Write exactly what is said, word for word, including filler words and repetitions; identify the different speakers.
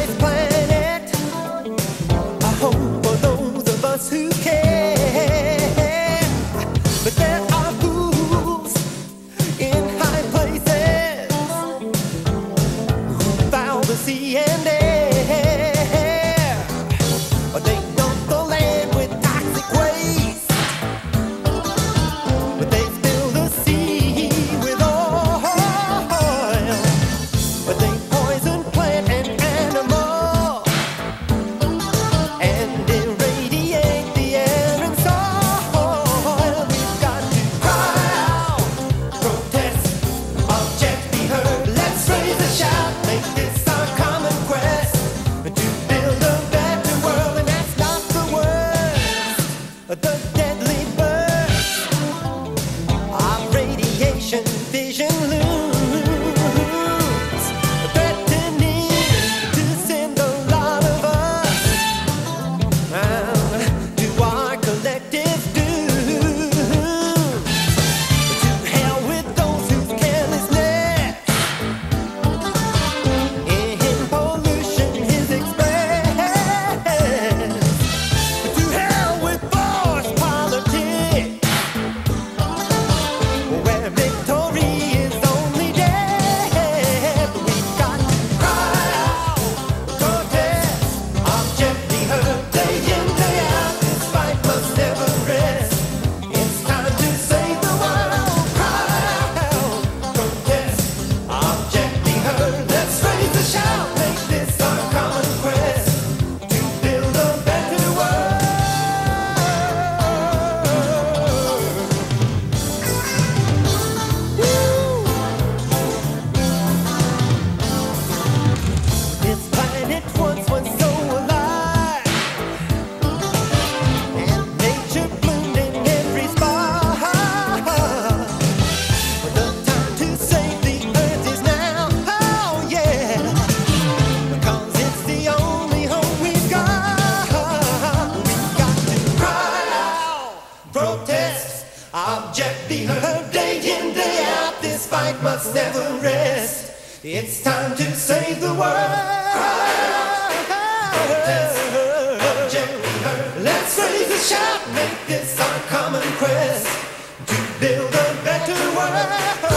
Speaker 1: this planet. I hope for those of us who can. But there are fools in high places who foul the sea and air. They dump the land with toxic waste, but they fill the sea with oil. But they poison plant and animal and irradiate the air and soil. We've got to cry out, protest, object, be heard. Let's raise a shout, make this our common quest to build a better world. And that's not the worst, the deadly burst of radiation fission looms, threatening to send a lot of us uh, to our collective doom. To hell with those whose carelessness in pollution is expressed. To hell with forced politics, where victory is only death. We've got to cry out, protest, object, be heard. Day in, day out, this fight must never rest. It's time to save the world. Cry out, protest, object, be heard. Let's raise a shout, make this our common quest to build a better world. This planet once was so alive, and nature bloomed in every spot. The time to save the earth is now, oh yeah, because it's the only home we've got. We've got to cry out, protest, object, be heard. Day in, day out, this fight must never rest. It's time to save the world. Cry out, protest, object, be heard. Let's raise a shout, make this our common quest to build a better world.